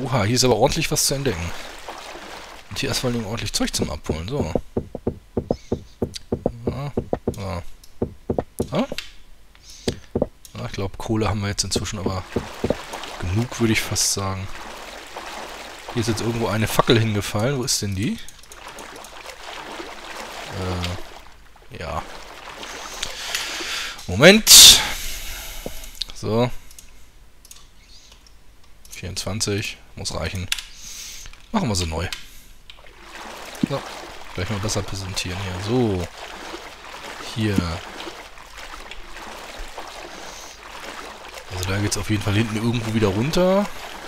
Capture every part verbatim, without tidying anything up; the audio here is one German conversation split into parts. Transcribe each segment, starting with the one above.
Oha, hier ist aber ordentlich was zu entdecken. Und hier ist vor allem ordentlich Zeug zum Abholen. So. Ja, ja. Ja? Ja, ich glaube, Kohle haben wir jetzt inzwischen aber genug, würde ich fast sagen. Hier ist jetzt irgendwo eine Fackel hingefallen. Wo ist denn die? Äh, ja. Moment. So. vierundzwanzig. Muss reichen. Machen wir sie neu. So. Gleich mal besser präsentieren hier. So. Hier. Also da geht es auf jeden Fall hinten irgendwo wieder runter.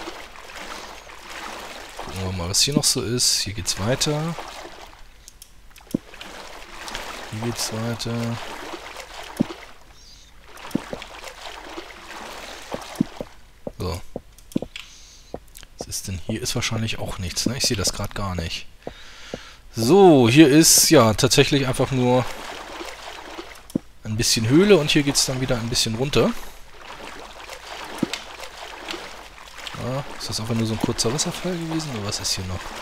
Gucken wir mal, was hier noch so ist. Hier geht's weiter. Hier geht's weiter. So. Was ist denn hier? Ist wahrscheinlich auch nichts, ne? Ich sehe das gerade gar nicht. So, hier ist ja tatsächlich einfach nur ein bisschen Höhle und hier geht es dann wieder ein bisschen runter. Ja, ist das einfach nur so ein kurzer Wasserfall gewesen oder was ist hier noch?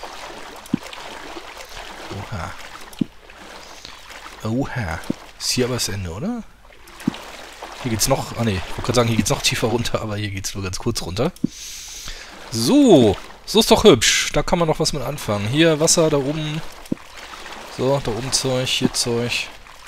Oha. Oha. Ist hier aber das Ende, oder? Hier geht's noch... Ah ne, ich wollte gerade sagen, hier geht's noch tiefer runter, aber hier geht's nur ganz kurz runter. So, so ist doch hübsch. Da kann man noch was mit anfangen. Hier Wasser, da oben. So, da oben Zeug, hier Zeug.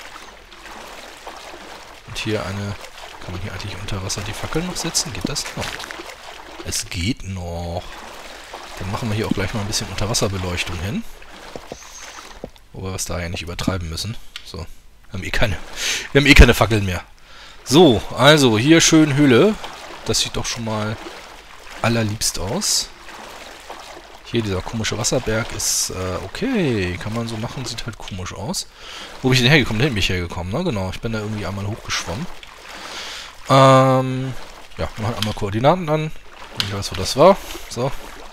Und hier eine... Kann man hier eigentlich unter Wasser die Fackeln noch setzen? Geht das noch? Es geht noch. Dann machen wir hier auch gleich mal ein bisschen Unterwasserbeleuchtung hin. Wobei wir es da ja nicht übertreiben müssen. So, wir haben eh keine, wir haben eh keine Fackeln mehr. So, also hier schön Höhle. Das sieht doch schon mal allerliebst aus. Hier dieser komische Wasserberg ist äh, okay. Kann man so machen, sieht halt komisch aus. Wo bin ich denn hergekommen? Dahin bin ich hergekommen, ne? Genau, ich bin da irgendwie einmal hochgeschwommen. Ähm, ja, wir machen einmal Koordinaten an. Ich weiß, wo das war. So.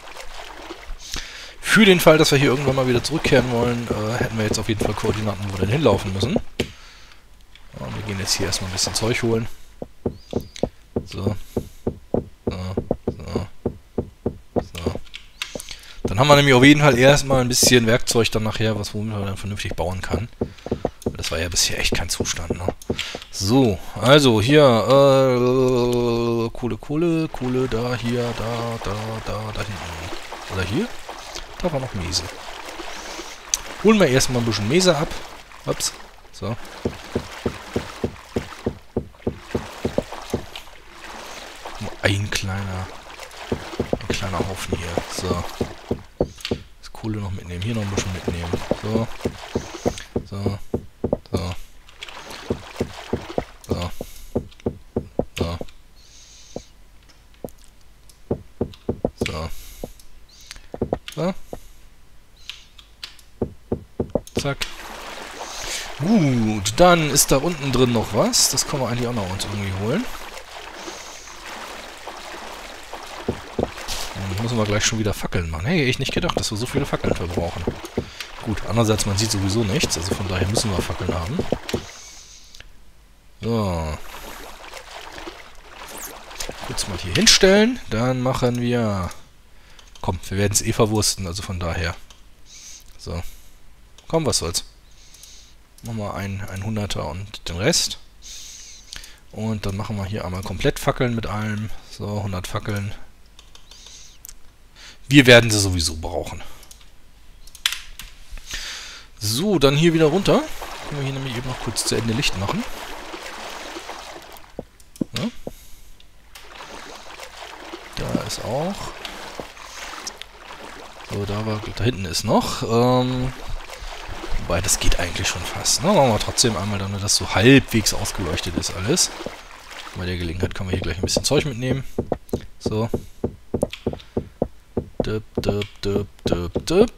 Für den Fall, dass wir hier irgendwann mal wieder zurückkehren wollen, äh, hätten wir jetzt auf jeden Fall Koordinaten, wo wir denn hinlaufen müssen. Ja, wir gehen jetzt hier erstmal ein bisschen Zeug holen. So. So. So. So. Dann haben wir nämlich auf jeden Fall erstmal ein bisschen Werkzeug dann nachher, was womit man dann vernünftig bauen kann. Das war ja bisher echt kein Zustand, ne? So, also hier, äh, Kohle, Kohle, Kohle, da, hier, da, da, da, da hinten. Oder hier? Da war noch Mese. Holen wir erstmal ein bisschen Mese ab. Ups. So. Nur ein kleiner, ein kleiner Haufen hier. So. Das Kohle noch mitnehmen. Hier noch ein bisschen mitnehmen. So. So. So. So. So. So. So. Zack. Gut, dann ist da unten drin noch was. Das können wir eigentlich auch noch uns irgendwie holen. Dann müssen wir gleich schon wieder Fackeln machen. Hey, ich nicht gedacht, dass wir so viele Fackeln verbrauchen. Gut, andererseits, man sieht sowieso nichts. Also von daher müssen wir Fackeln haben. So. Kurz mal hier hinstellen. Dann machen wir... Komm, wir werden es eh verwursten, also von daher. So. Komm, was soll's. Machen wir ein, ein Hunderter und den Rest. Und dann machen wir hier einmal komplett Fackeln mit allem. So, hundert Fackeln. Wir werden sie sowieso brauchen. So, dann hier wieder runter. Können wir hier nämlich eben noch kurz zu Ende Licht machen. Ja. Da ist auch. So, da war, da hinten ist noch. Ähm, wobei, das geht eigentlich schon fast. Ne? Machen wir trotzdem einmal, damit das so halbwegs ausgeleuchtet ist alles. Bei der Gelegenheit können wir hier gleich ein bisschen Zeug mitnehmen. So. Dip, dip, dip, dip, dip.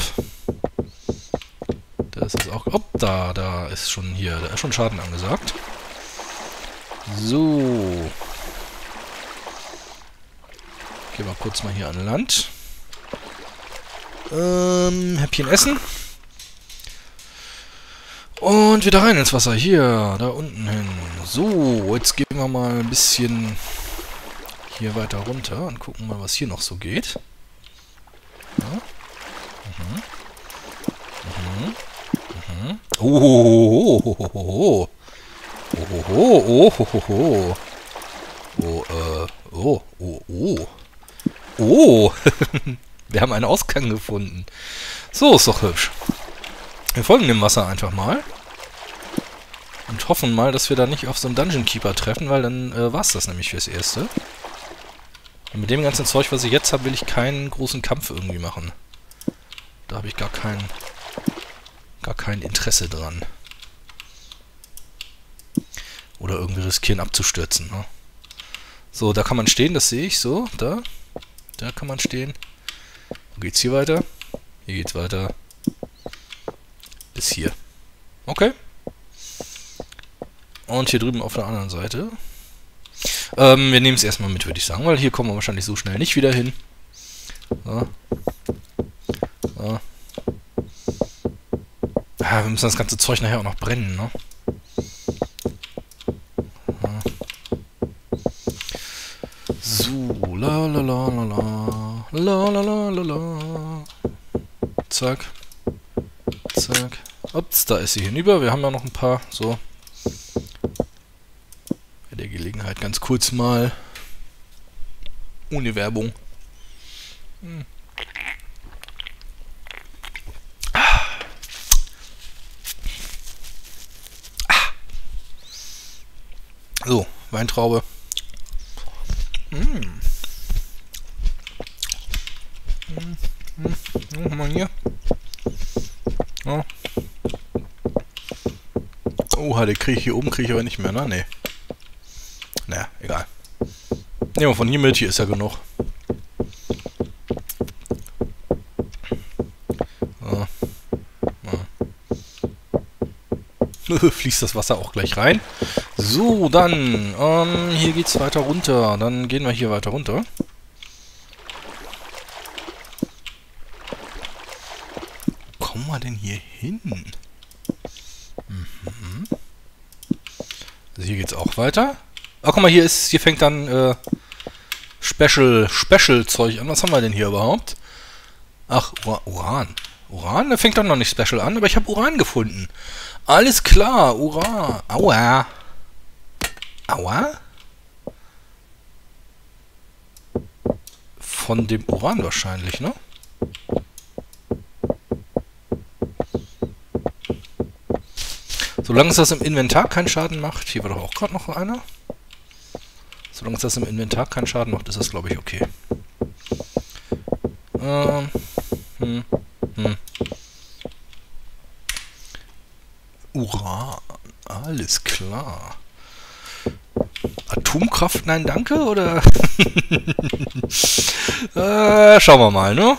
Das ist auch... Ob, da, da ist schon hier, da ist schon Schaden angesagt. So. Gehen wir kurz mal hier an Land. Ähm, Häppchen essen. Und wieder rein ins Wasser. Hier, da unten hin. So, jetzt gehen wir mal ein bisschen hier weiter runter und gucken mal, was hier noch so geht. Mhm. Oh, oh, oh, oh, oh, oh, oh, oh, oh, oh, oh, äh, oh, oh, oh, oh, wir haben einen Ausgang gefunden. So, ist doch hübsch. Wir folgen dem Wasser einfach mal. Und hoffen mal, dass wir da nicht auf so einen Dungeon Keeper treffen, weil dann äh, war es das nämlich fürs Erste. Und mit dem ganzen Zeug, was ich jetzt habe, will ich keinen großen Kampf irgendwie machen. Da habe ich gar kein, gar kein Interesse dran. Oder irgendwie riskieren abzustürzen. Ne? So, da kann man stehen, das sehe ich. So, da. Da kann man stehen. Wo geht's hier weiter? Hier geht's weiter. Bis hier. Okay. Und hier drüben auf der anderen Seite. Ähm, wir nehmen es erstmal mit, würde ich sagen, weil hier kommen wir wahrscheinlich so schnell nicht wieder hin. So. So. Ah, wir müssen das ganze Zeug nachher auch noch brennen, ne? So, la la la la la. La la la la la. Zack. Zack. Ups, da ist sie hinüber. Wir haben ja noch ein paar, so. Bei der Gelegenheit ganz kurz mal. Ohne Werbung. Hm. Ah. Ah. So, Weintraube. Hm. Hm. Hm. Hm. Mal hier. Oh. Oha, den kriege ich hier oben, kriege ich aber nicht mehr, ne? Nee. Naja, egal. Nehmen wir von hier mit, hier ist ja genug. So. Ja. Fließt das Wasser auch gleich rein. So, dann, ähm, hier geht's weiter runter. Dann gehen wir hier weiter runter. Wo kommen wir denn hier hin? Mhm. Also hier geht's auch weiter. Ah, guck mal, hier ist, hier fängt dann äh, Special, Special Zeug an. Was haben wir denn hier überhaupt? Ach, Ura Uran. Uran? Der fängt doch noch nicht Special an, aber ich habe Uran gefunden. Alles klar, Uran. Aua. Aua? Von dem Uran wahrscheinlich, ne? Solange es das im Inventar keinen Schaden macht. Hier war doch auch gerade noch einer. Solange es das im Inventar keinen Schaden macht, ist das, glaube ich, okay. Ähm. Hm. Hm. Uran. Alles klar. Atomkraft, nein, danke, oder? äh, schauen wir mal, ne?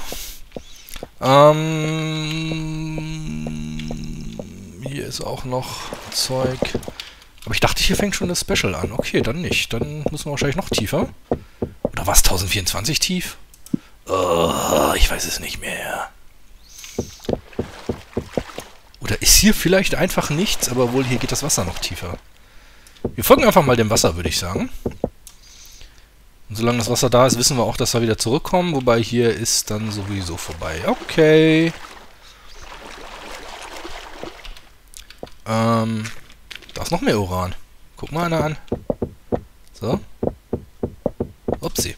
Ähm, hier ist auch noch Zeug. Aber ich dachte, hier fängt schon das Special an. Okay, dann nicht. Dann müssen wir wahrscheinlich noch tiefer. Oder was? tausendvierundzwanzig tief? Oh, ich weiß es nicht mehr. Oder ist hier vielleicht einfach nichts, aber wohl hier geht das Wasser noch tiefer. Wir folgen einfach mal dem Wasser, würde ich sagen. Und solange das Wasser da ist, wissen wir auch, dass wir wieder zurückkommen. Wobei hier ist dann sowieso vorbei. Okay. Ähm, da ist noch mehr Uran. Guck mal einer an. So. Upsi.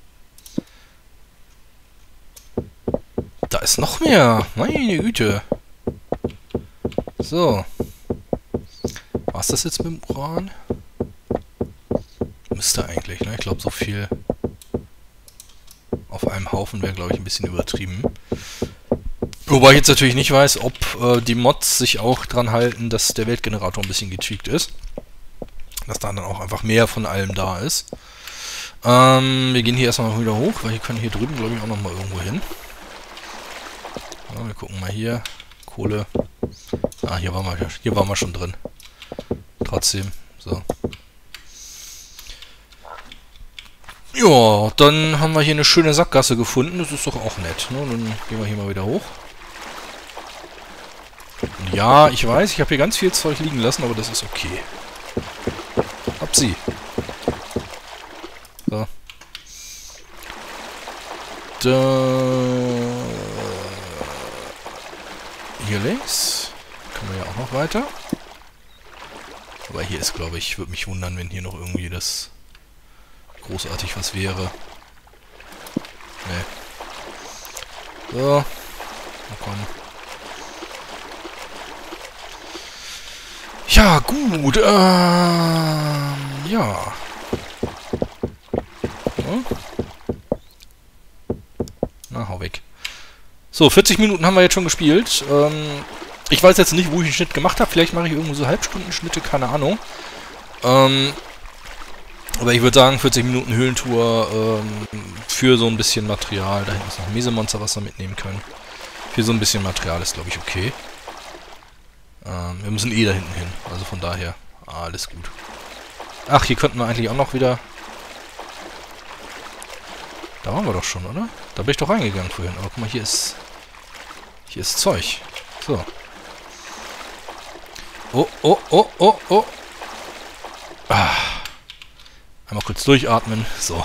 Da ist noch mehr. Meine Güte. So. Was ist das jetzt mit dem Uran? Müsste eigentlich, ne? Ich glaube, so viel auf einem Haufen wäre, glaube ich, ein bisschen übertrieben. Wobei ich jetzt natürlich nicht weiß, ob äh, die Mods sich auch dran halten, dass der Weltgenerator ein bisschen getweakt ist. Dass da dann auch einfach mehr von allem da ist. Ähm, wir gehen hier erstmal wieder hoch, weil hier können hier drüben, glaube ich, auch nochmal irgendwo hin. Ja, wir gucken mal hier. Kohle. Ah, hier waren wir, hier waren wir schon drin. Trotzdem, so. Ja, dann haben wir hier eine schöne Sackgasse gefunden. Das ist doch auch nett. Ne? Dann gehen wir hier mal wieder hoch. Und ja, ich weiß, ich habe hier ganz viel Zeug liegen lassen, aber das ist okay. Hab sie. So. Da. Hier links. Können können wir ja auch noch weiter. Aber hier ist, glaube ich, würde mich wundern, wenn hier noch irgendwie das großartig was wäre. Nee. So. Na komm. Ja, gut. Ähm, ja. So. Na, hau weg. So, vierzig Minuten haben wir jetzt schon gespielt. Ähm, ich weiß jetzt nicht, wo ich den Schnitt gemacht habe. Vielleicht mache ich irgendwo so Halbstundenschnitte, keine Ahnung. Ähm, aber ich würde sagen, vierzig Minuten Höhlentour ähm, für so ein bisschen Material. Da hinten ist noch ein Mesemonster, was wir mitnehmen können. Für so ein bisschen Material ist, glaube ich, okay. Ähm, wir müssen eh da hinten hin. Also von daher, alles gut. Ach, hier könnten wir eigentlich auch noch wieder... Da waren wir doch schon, oder? Da bin ich doch reingegangen vorhin. Aber guck mal, hier ist... Hier ist Zeug. So. Oh, oh, oh, oh, oh. Ah. Einmal kurz durchatmen. So.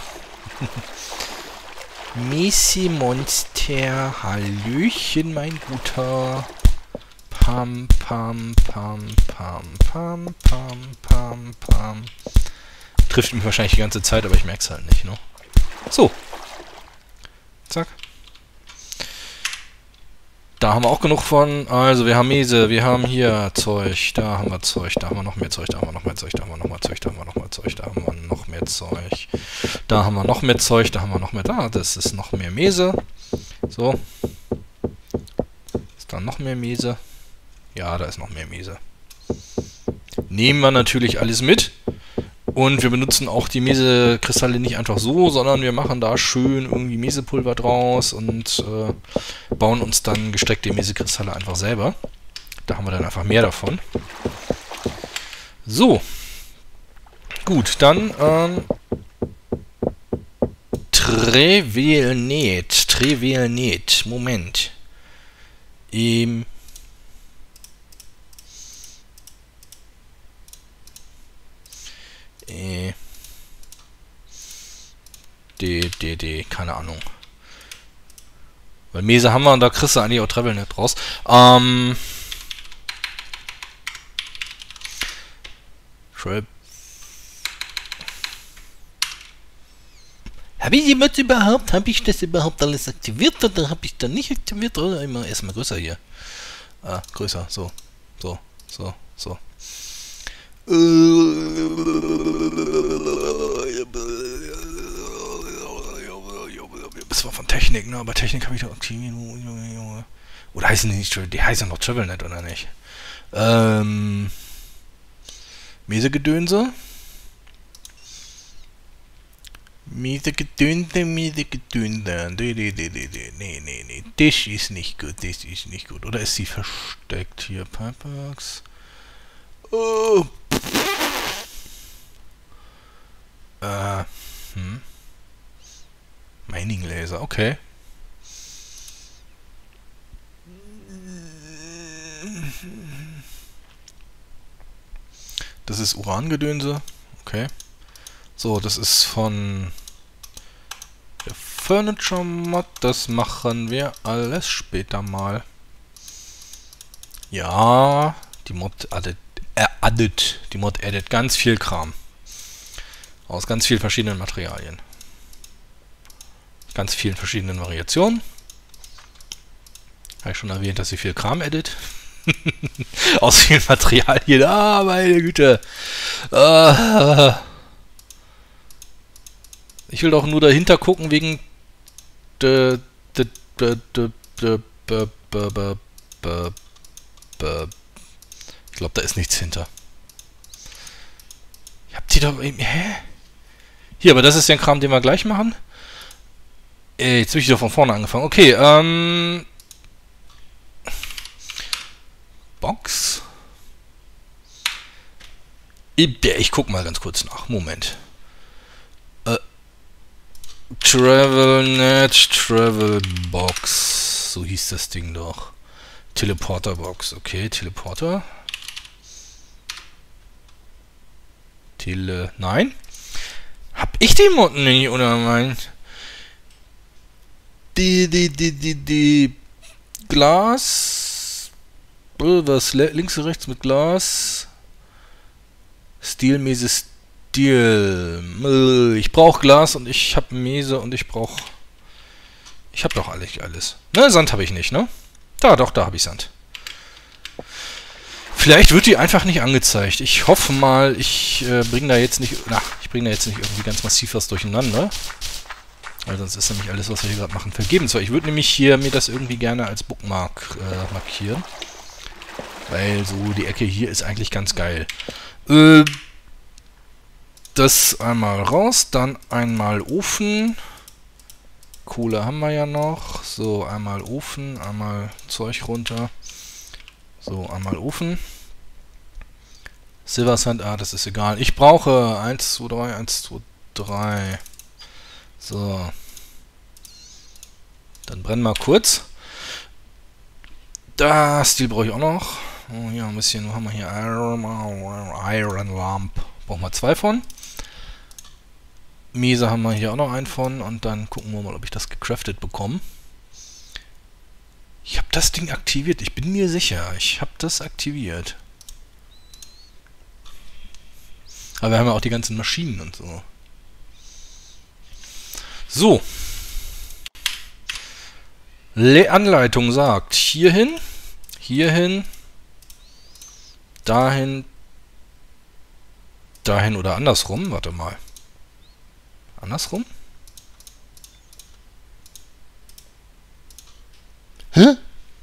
Mesemonster. Hallöchen, mein Guter. Pam, pam, pam, pam, pam, pam, pam, pam. Trifft mich wahrscheinlich die ganze Zeit, aber ich merke es halt nicht, ne? So. Zack. Da haben wir auch genug von. Also, wir haben Mese, wir haben hier Zeug, da haben wir Zeug, da haben wir noch mehr Zeug, da haben wir noch mehr Zeug, da haben wir noch mehr Zeug, da haben wir noch mehr Zeug, da haben wir noch mehr Zeug. Da haben wir noch mehr Zeug, da haben wir noch mehr da. Das ist noch mehr Mese. So. Ist da noch mehr Mese? Ja, da ist noch mehr Mese. Nehmen wir natürlich alles mit. Und wir benutzen auch die Mese-Kristalle nicht einfach so, sondern wir machen da schön irgendwie Mesepulver draus und äh, bauen uns dann gesteckte Mese-Kristalle einfach selber. Da haben wir dann einfach mehr davon. So. Gut, dann ähm, Trevelnet. Trevelnet. Moment. Ähm... Äh, D, D, D, keine Ahnung. Weil Mese haben wir und da kriegst du eigentlich auch Trevelnet raus. Ähm. Trap. Habe ich jemand überhaupt? Habe ich das überhaupt alles aktiviert oder habe ich dann nicht aktiviert? Oder immer erstmal größer hier. Ah, größer, so. So, so, so. Das war von Technik, ne? Aber Technik habe ich doch aktiviert. Oder heißen die nicht, die heißen doch Trevelnet, oder nicht? Ähm. Mesegedönse. Mesegedönse, Mesegedönse. Nee, nee, nee, nee, nee, nee, nee. Das ist nicht gut, das ist nicht gut. Oder ist sie versteckt hier? Pipeworks. Oh. Äh, hm. Mining Laser, okay. Das ist Urangedönse, okay. So, das ist von der Furniture Mod, das machen wir alles später mal. Ja, die Mod addet, äh, addet, die Mod addet ganz viel Kram. Aus ganz vielen verschiedenen Materialien. Ganz vielen verschiedenen Variationen. Habe ich schon erwähnt, dass sie viel Kram edit. Aus vielen Materialien. Ah, meine Güte. Ah. Ich will doch nur dahinter gucken wegen de, de, de, de, de, de, de, de, de, de. Ich glaube, da ist nichts hinter. Ich hab die doch eben... Hä? Hier, aber das ist der Kram, den wir gleich machen. Äh, jetzt bin ich doch von vorne angefangen. Okay, ähm... Box. Ich guck mal ganz kurz nach. Moment. Äh, Trevelnet, Travelbox. So hieß das Ding doch. Teleporterbox. Okay, Teleporter. Tele... Nein? Hab ich die Mod nicht, oder mein? Die, die, die, die, die... Glas... Was links und rechts mit Glas. Stil, Mese, Stil. Ich brauche Glas und ich habe Mese und ich brauche... Ich habe doch alles. alles. Ne, Sand habe ich nicht, ne? Da, doch, da habe ich Sand. Vielleicht wird die einfach nicht angezeigt. Ich hoffe mal, ich äh, bringe da jetzt nicht... Na, ich bringe da jetzt nicht irgendwie ganz massiv was durcheinander. Weil sonst ist nämlich alles, was wir hier gerade machen, vergebens. Ich würde nämlich hier mir das irgendwie gerne als Bookmark äh, markieren. Weil so die Ecke hier ist eigentlich ganz geil. Äh, das einmal raus, dann einmal Ofen. Kohle haben wir ja noch. So, einmal Ofen, einmal Zeug runter. So, einmal Ofen. Silver Sand, ah, das ist egal. Ich brauche eins, zwei, drei, eins, zwei, drei. So. Dann brennen wir kurz. Das Stil brauche ich auch noch. Oh, hier ein bisschen, wo haben wir hier? Iron, Iron Lamp. Brauchen wir zwei von. Mese haben wir hier auch noch einen von. Und dann gucken wir mal, ob ich das gecraftet bekomme. Ich habe das Ding aktiviert. Ich bin mir sicher. Ich habe das aktiviert. Aber wir haben ja auch die ganzen Maschinen und so. So. Le Anleitung sagt, hierhin, hierhin, dahin, dahin oder andersrum. Warte mal. Andersrum? Hä?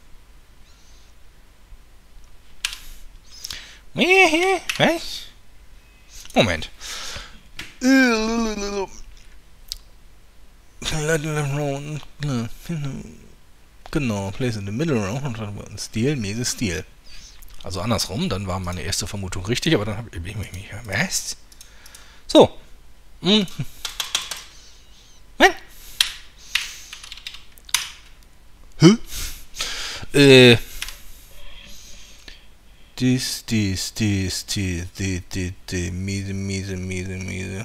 Was? Moment. Genau, place in the middle round. Stil, Mese, Stil. Also andersrum, dann war meine erste Vermutung richtig, aber dann habe ich mich nicht. Was? So. Hm. Hä? Äh. Dies, dies, dies, dies, die, die, die, miese, miese, miese, miese.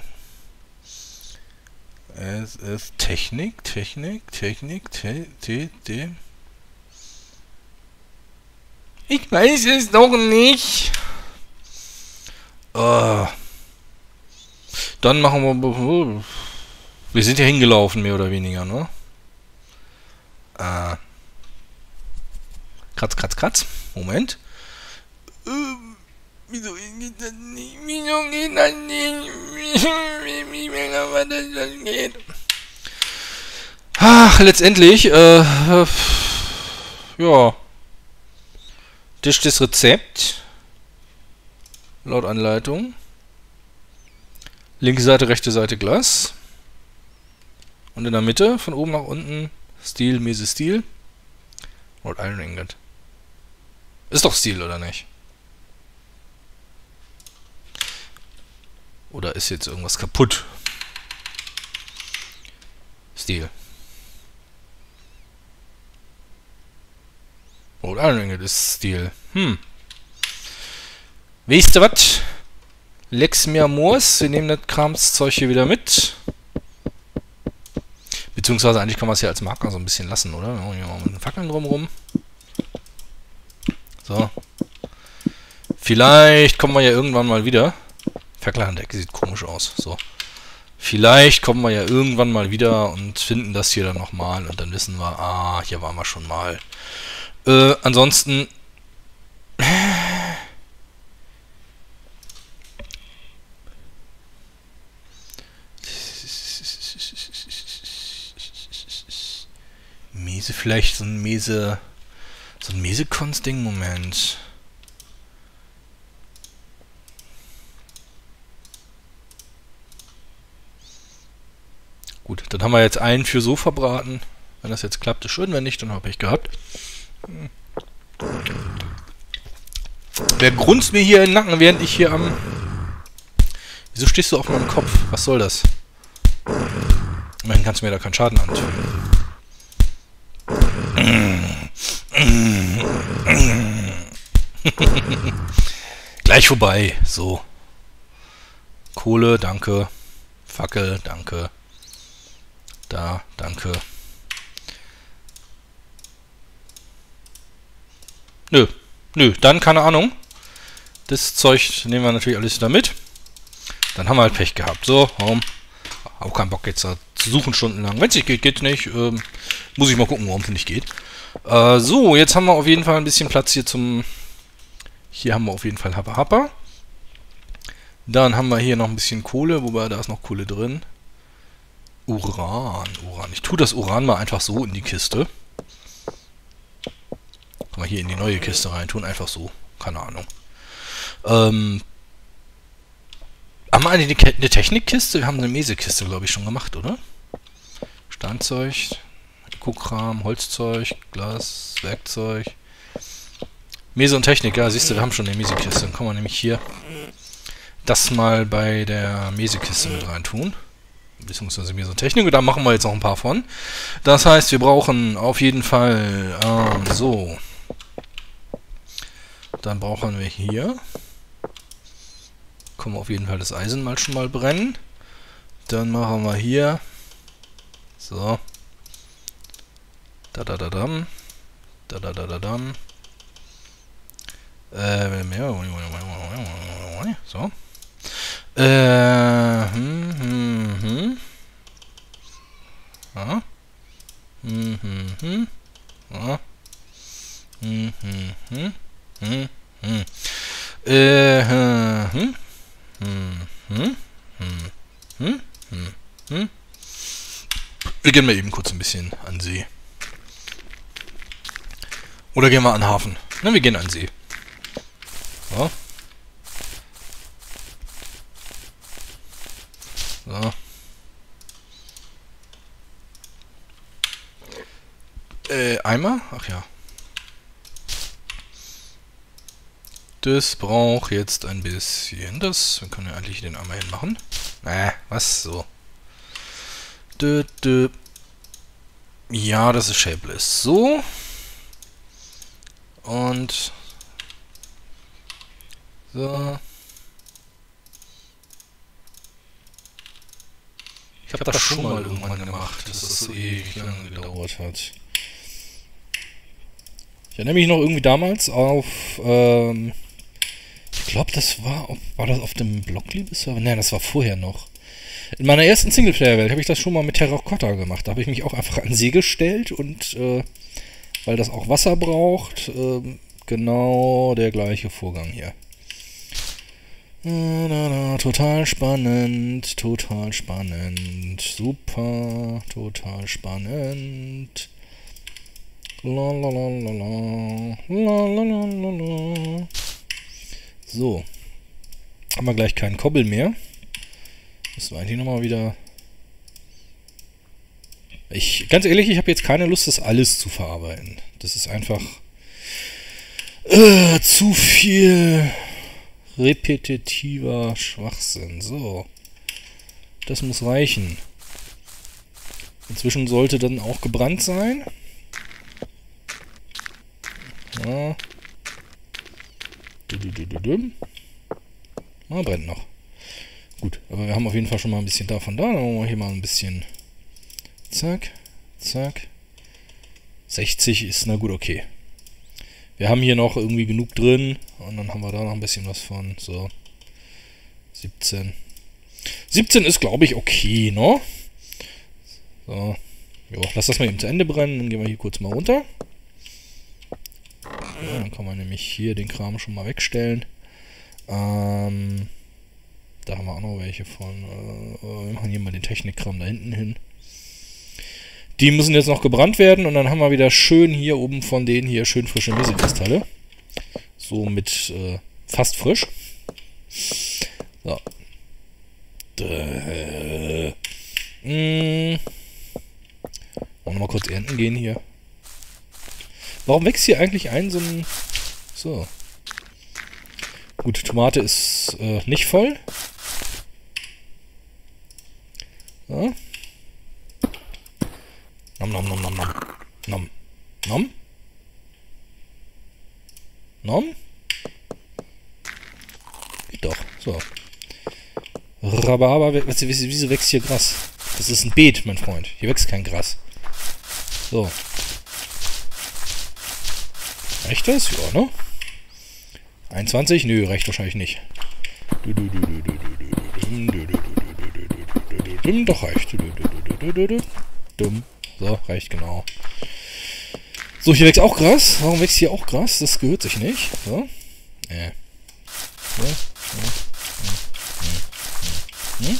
Es ist Technik, Technik, Technik, te, te, te. Ich weiß es noch nicht. Uh. Dann machen wir... Wir sind ja hingelaufen, mehr oder weniger, ne? Uh. Kratz, kratz, kratz. Moment. Uh. Wieso geht das nicht? Wieso geht das nicht? Wie das geht? Ach, letztendlich, äh, äh, ja. Das ist das Rezept. Laut Anleitung. Linke Seite, rechte Seite Glas. Und in der Mitte, von oben nach unten, Stil, Mese, Stil. Und Iron Ingot. Ist doch Stil, oder nicht? Oder ist jetzt irgendwas kaputt? Stil. Oh, Iron Ingot ist Stil. Hm. Weißt du was? Lex mir Moors. Wir nehmen das Kramszeug hier wieder mit. Beziehungsweise eigentlich kann man es ja als Marker so ein bisschen lassen, oder? Hier mal mit den Fackeln drumherum. So. Vielleicht kommen wir ja irgendwann mal wieder. Fackel an der Ecke sieht komisch aus. So. Vielleicht kommen wir ja irgendwann mal wieder und finden das hier dann nochmal und dann wissen wir, ah, hier waren wir schon mal. Äh, ansonsten... Mese, vielleicht so ein Mese... So ein Mese-Kunst-Ding, Moment. Gut, dann haben wir jetzt einen für so verbraten. Wenn das jetzt klappt, ist schön. Wenn nicht, dann habe ich gehabt. Wer grunzt mir hier in den Nacken, während ich hier am... Wieso stehst du auf meinem Kopf? Was soll das? Immerhin kannst du mir da keinen Schaden antun. Gleich vorbei. So. Kohle, danke. Fackel, danke. Da, danke. Nö, Nö, dann keine Ahnung. Das Zeug nehmen wir natürlich alles wieder mit. Dann haben wir halt Pech gehabt. So, warum? Auch keinen Bock jetzt da zu suchen stundenlang. Wenn es nicht geht, geht nicht. Ähm, muss ich mal gucken, warum es nicht geht. Äh, so, jetzt haben wir auf jeden Fall ein bisschen Platz hier zum... Hier haben wir auf jeden Fall Happa Happa. Dann haben wir hier noch ein bisschen Kohle, wobei da ist noch Kohle drin. Uran, Uran. Ich tue das Uran mal einfach so in die Kiste. Kann man hier in die neue Kiste rein tun, einfach so. Keine Ahnung. Ähm... Haben wir eigentlich eine, eine Technikkiste? Wir haben eine Mesekiste, glaube ich, schon gemacht, oder? Steinzeug, Ökokram, Holzzeug, Glas, Werkzeug. Mese und Technik, ja, siehst du, wir haben schon eine Mesekiste. Dann kann man nämlich hier das mal bei der Mesekiste mit rein tun. Beziehungsweise Mese und Technik. Und da machen wir jetzt noch ein paar von. Das heißt, wir brauchen auf jeden Fall ähm, so. Dann brauchen wir hier. Können wir auf jeden Fall das Eisen mal schon mal brennen. Dann machen wir hier. So. Da da da dam. Da da da da dam. Äh, so. Äh, hm, hm, hm. Ja. Hm, hm, hm. Ja. Hm, hm, hm. Hm, hm. Äh, hm, hm. Hm, hm, hm, hm, hm, hm. Wir gehen mal eben kurz ein bisschen an See. Oder gehen wir an den Hafen. Na, wir gehen an den See. So. So. Äh, Eimer? Ach ja. Das braucht jetzt ein bisschen das. Wir können ja eigentlich den einmal hinmachen. Äh, was? So. Dö, dö. Ja, das ist shapeless. So. Und. So. Ich habe das schon mal irgendwann gemacht, dass das so ewig lange gedauert hat. Ich erinnere mich noch irgendwie damals auf, ähm, ich glaube, das war, auf, war das auf dem Blockliebe-Server? Nein, das war vorher noch. In meiner ersten Singleplayer-Welt habe ich das schon mal mit Terrakotta gemacht. Da habe ich mich auch einfach an See gestellt und, äh, weil das auch Wasser braucht, äh, genau der gleiche Vorgang hier. Na, na, na, total spannend, total spannend, super, total spannend. Lalalala, lalalala. So. Haben wir gleich keinen Kobbel mehr. Müssen wir eigentlich nochmal wieder... Ich, ganz ehrlich, ich habe jetzt keine Lust, das alles zu verarbeiten. Das ist einfach... Äh, zu viel... repetitiver Schwachsinn. So. Das muss reichen. Inzwischen sollte dann auch gebrannt sein. Ja. Ah, brennt noch. Gut, aber wir haben auf jeden Fall schon mal ein bisschen davon da. Dann machen wir hier mal ein bisschen. Zack, zack. sechzig ist, na gut, okay. Wir haben hier noch irgendwie genug drin. Und dann haben wir da noch ein bisschen was von. So. siebzehn. siebzehn ist, glaube ich, okay, ne? So. Jo, lass das mal eben zu Ende brennen. Dann gehen wir hier kurz mal runter. Ja, dann kann man nämlich hier den Kram schon mal wegstellen. Ähm, da haben wir auch noch welche von. Äh, wir machen hier mal den Technikkram da hinten hin. Die müssen jetzt noch gebrannt werden und dann haben wir wieder schön hier oben von denen hier schön frische Mesekristalle. So mit äh, fast frisch. So. Äh, mh. Auch nochmal kurz ernten gehen hier. Warum wächst hier eigentlich ein so ein... So. Gut, Tomate ist äh, nicht voll. So. Nom nom nom nom nom. Nom. Nom. Nom. Geht doch. So. Rhabarber, wieso wächst hier Gras? Das ist ein Beet, mein Freund. Hier wächst kein Gras. So. Reicht das? Ja, ne? einundzwanzig? Nö, reicht wahrscheinlich nicht. Doch, reicht. So, reicht genau. So, hier wächst auch Gras. Warum wächst hier auch Gras? Das gehört sich nicht. So. Äh. So. Hm?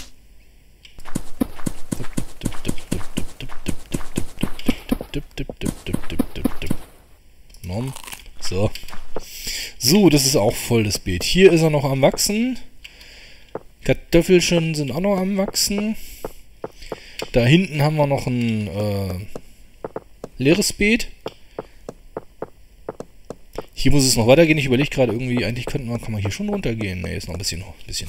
So. So, das ist auch voll das Beet. Hier ist er noch am Wachsen. Kartoffelchen sind auch noch am Wachsen. Da hinten haben wir noch ein äh, leeres Beet. Hier muss es noch weitergehen. Ich überlege gerade irgendwie, eigentlich könnten wir, kann man hier schon runtergehen. Ne, ist noch ein bisschen, ein bisschen.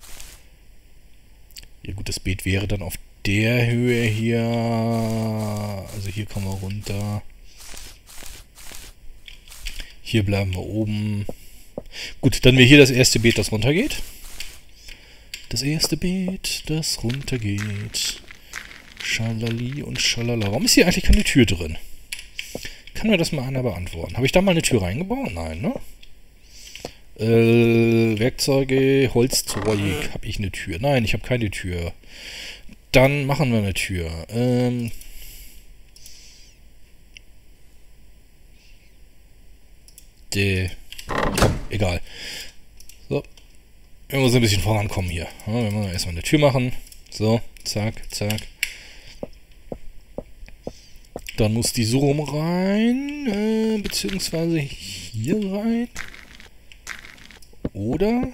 Ja gut, das Beet wäre dann auf der Höhe hier. Also hier kommen wir runter. Hier bleiben wir oben. Gut, dann wäre hier das erste Beet, das runtergeht. Das erste Beet, das runtergeht. Schalali und schalala. Warum ist hier eigentlich keine Tür drin? Kann mir das mal einer beantworten? Habe ich da mal eine Tür reingebaut? Nein, ne? Äh, Werkzeuge, Holzzeug. Habe ich eine Tür? Nein, ich habe keine Tür. Dann machen wir eine Tür. Ähm... De, komm, egal. So. Wir müssen ein bisschen vorankommen hier. Ja, wir müssen erstmal eine Tür machen. So, zack, zack. Dann muss die so rum rein, äh, beziehungsweise hier rein. Oder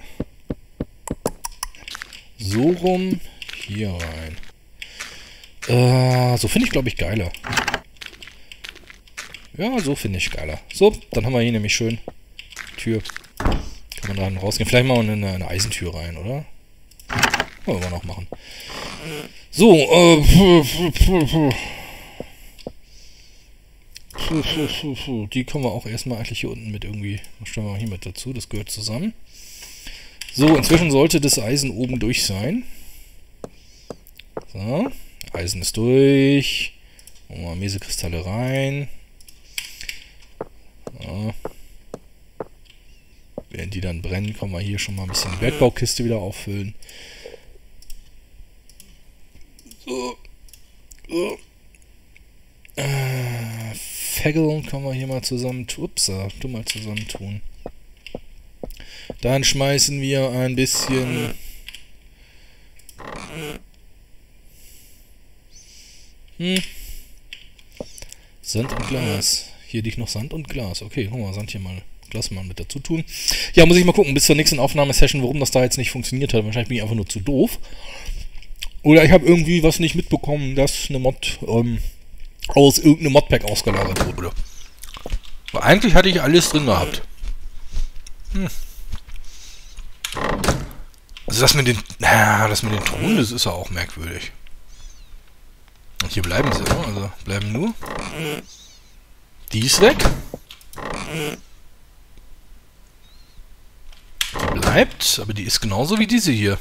so rum hier rein. Äh, so finde ich, glaube ich, geiler. Ja, so finde ich geiler. So, dann haben wir hier nämlich schön Tür. Kann man da rausgehen. Vielleicht machen wir eine, eine Eisentür rein, oder? Wollen wir noch machen. So, äh... die können wir auch erstmal eigentlich hier unten mit irgendwie... Was stellen wir hier mit dazu? Das gehört zusammen. So, inzwischen sollte das Eisen oben durch sein. So, Eisen ist durch. Machen wir Mesekristalle rein. Ja. Während die dann brennen, können wir hier schon mal ein bisschen die Bergbaukiste wieder auffüllen. So. So. Äh, Feggeln können wir hier mal zusammen tun. Upsa, tu mal zusammen tun. Dann schmeißen wir ein bisschen... Hm. Sand und Glas. Hier liegt noch Sand und Glas. Okay, guck mal, Sand hier mal, Glas mal mit dazu tun. Ja, muss ich mal gucken, bis zur nächsten Aufnahmesession, warum das da jetzt nicht funktioniert hat. Wahrscheinlich bin ich einfach nur zu doof. Oder ich habe irgendwie was nicht mitbekommen, dass eine Mod ähm, aus irgendeinem Modpack ausgelagert wurde. Aber eigentlich hatte ich alles drin gehabt. Hm. Also das mit den, naja, das mit den Thronen, das ist ja auch merkwürdig. Und hier bleiben sie, ne? Also bleiben nur... Die ist weg. Die bleibt, aber die ist genauso wie diese hier.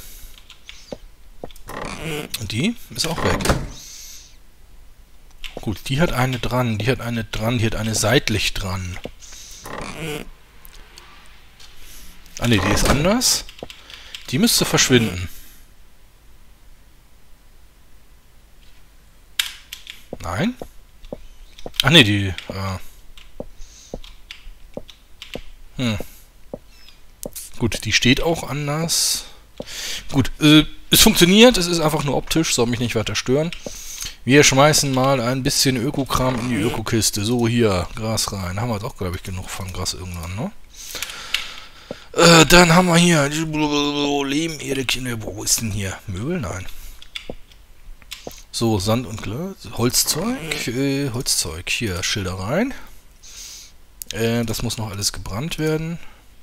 Und die ist auch weg. Gut, die hat eine dran, die hat eine dran, die hat eine seitlich dran. Ah ne, die ist anders. Die müsste verschwinden. Nein. Ach ne, die... Äh hm. Gut, die steht auch anders. Gut, äh, es funktioniert, es ist einfach nur optisch, soll mich nicht weiter stören. Wir schmeißen mal ein bisschen Ökokram in die Ökokiste. So, hier, Gras rein. Haben wir doch, glaube ich, genug von Gras irgendwann, ne? Äh, dann haben wir hier... Lehmerde, wo ist denn hier? Möbel? Nein. So, Sand und Glas. Holzzeug. Äh, Holzzeug. Hier, Schilder rein. Äh, das muss noch alles gebrannt werden.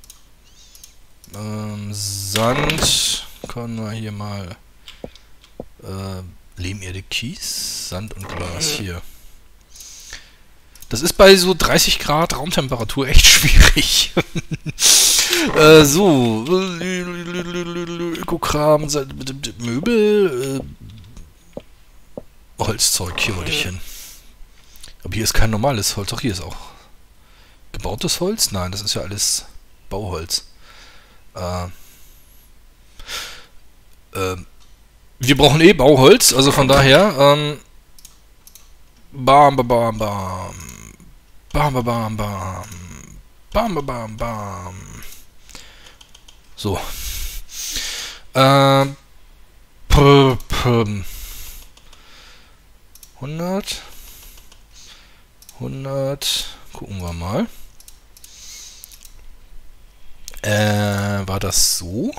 Ähm, Sand. Können wir hier mal... Äh, Lehmerde, Kies. Sand und Glas. Hier. Das ist bei so dreißig Grad Raumtemperatur echt schwierig. äh, so. Ökokram. Möbel. Äh, Holzzeug. Hier wollte ich hin. Aber hier ist kein normales Holz. Doch, hier ist auch gebautes Holz. Nein, das ist ja alles Bauholz. Äh, äh, wir brauchen eh Bauholz, also von daher, ähm, bam, bam, bam, bam, bam, bam, bam, bam, bam, bam, bam, bam. So. Äh, p, p, hundert, hundert, gucken wir mal. Äh, war das so?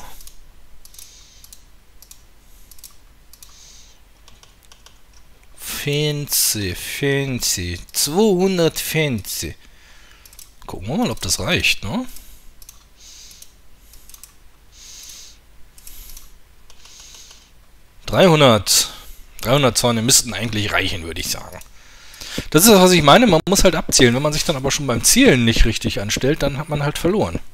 Fancy, fancy, zweihundert fancy. Gucken wir mal, ob das reicht, ne? dreihundert. dreihundert Zäune müssten eigentlich reichen, würde ich sagen. Das ist, was ich meine, man muss halt abzählen. Wenn man sich dann aber schon beim Zielen nicht richtig anstellt, dann hat man halt verloren.